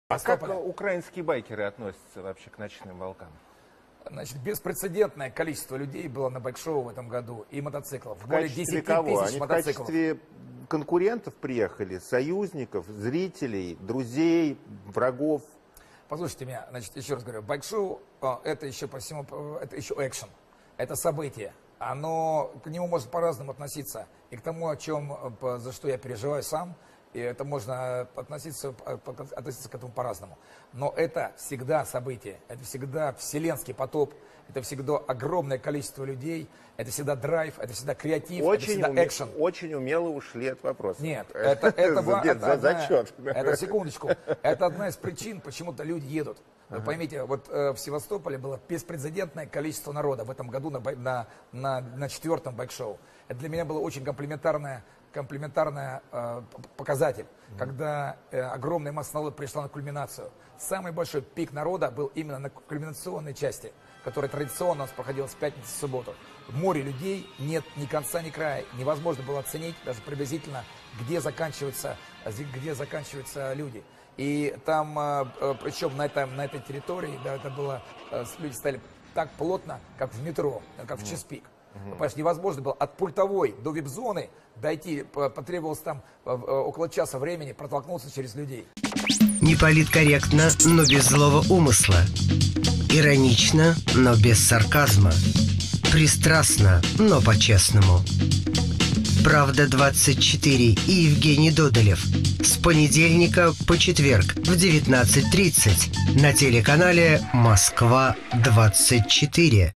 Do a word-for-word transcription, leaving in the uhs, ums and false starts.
А как украинские байкеры относятся вообще к ночным волкам? Значит, беспрецедентное количество людей было на байк-шоу в этом году и мотоциклов. В Более качестве десяти кого? тысяч Они мотоциклов. в качестве конкурентов приехали, союзников, зрителей, друзей, врагов? Послушайте меня, значит, еще раз говорю, байк-шоу это еще по всему, это еще экшен, это событие. Оно, к нему можно по-разному относиться. И к тому, о чем, за что я переживаю сам, и это можно относиться, относиться к этому по-разному. Но это всегда событие, это всегда вселенский потоп, это всегда огромное количество людей, это всегда драйв, это всегда креатив, очень это всегда уме... экшен. Очень умело ушли от вопроса. Нет, это, это, за, это, за одна, зачет. Это секундочку. Это одна из причин, почему-то люди едут. Вы ага. поймите, вот э, в Севастополе было беспрецедентное количество народа в этом году на, на, на, на четвертом байк-шоу. Это для меня было очень комплементарное, комплементарный э, показатель, mm-hmm. когда э, огромная масса народа пришла на кульминацию. Самый большой пик народа был именно на кульминационной части, которая традиционно у нас проходила с пятницы в субботу. В море людей нет ни конца, ни края. Невозможно было оценить даже приблизительно, где заканчиваются, где заканчиваются люди. И там, причем на, этом, на этой территории, да, это было, люди стояли так плотно, как в метро, как в час-пик. Mm-hmm. Понимаешь, невозможно было от пультовой до вип-зоны дойти, потребовалось там около часа времени протолкнуться через людей. Не политкорректно, но без злого умысла. Иронично, но без сарказма. Пристрастно, но по-честному. Правда двадцать четыре и Евгений Додолев. С понедельника по четверг в девятнадцать тридцать на телеканале Москва двадцать четыре.